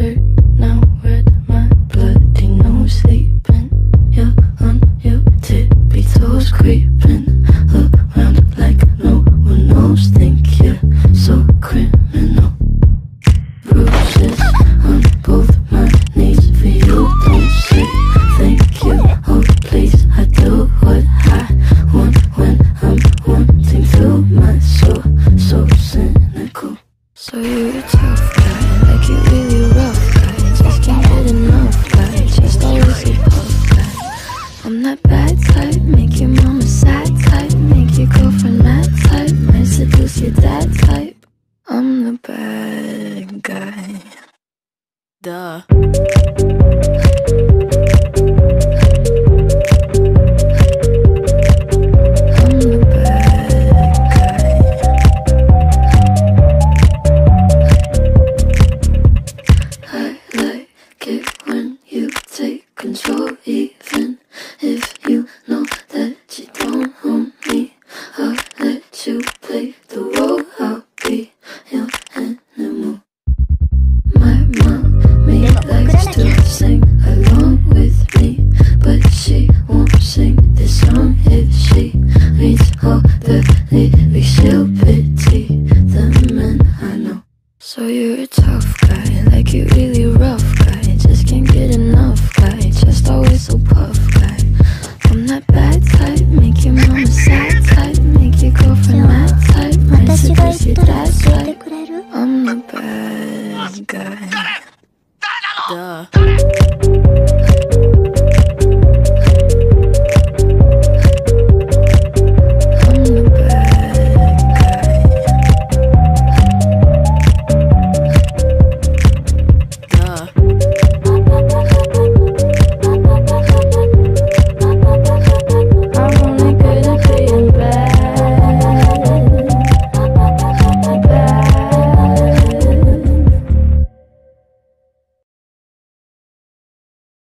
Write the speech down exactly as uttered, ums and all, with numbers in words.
hurt now, red my bloody nose sleeping. You're on your tippy toes, creeping around like no one knows. Think you're so criminal. Bruises on both my knees for you. Don't say thank you, oh please. I do what I want when I'm wanting to. My soul so cynical. So you're a tough guy, like you really rough guy. Just can't get enough guy, just always a puff guy. I'm that bad type, make your mama sad type, make your girlfriend mad type, might seduce your dad type. I'm the bad guy. Duh. Control, even if you know that you don't own me. I'll let you play the role, I'll be your animal. My mommy likes to sing along with me, but she won't sing this song if she reads all the lyrics. She'll pity the men I know. So you're a tough guy, like you really rough guy, just can't get enough guy, just always so puff guy. I'm that bad type, make your mama sad type, make your girlfriend mad type, might seduce your dad type. I'm the bad guy. Duh.